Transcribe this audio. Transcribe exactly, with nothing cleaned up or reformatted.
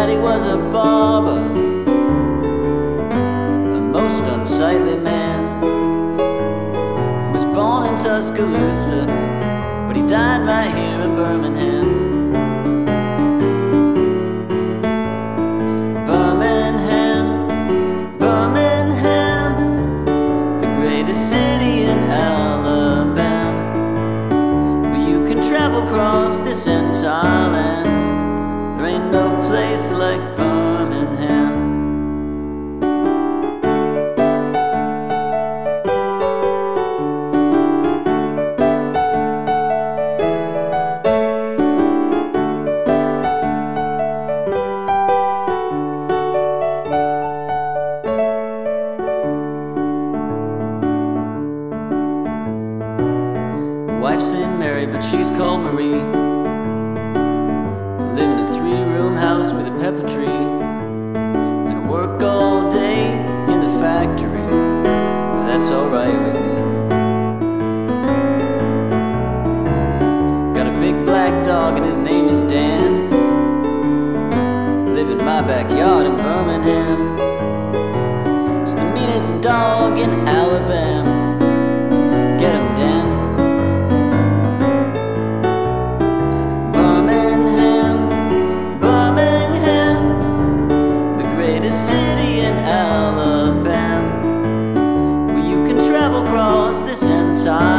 daddy was a barber, a most unsightly man. He was born in Tuscaloosa, but he died right here in Birmingham. Birmingham, Birmingham, the greatest city in Alabama, where you can travel across this entire land. There ain't no place like Birmingham. My wife's named Mary, but she's called Marie. Live in a three-room house with a pepper tree, and work all day in the factory. Well, that's alright with me. Got a big black dog and his name is Dan. Live in my backyard in Birmingham. It's the meanest dog in Alabama. Get him, Dan. City in Alabama, where you can travel across this entire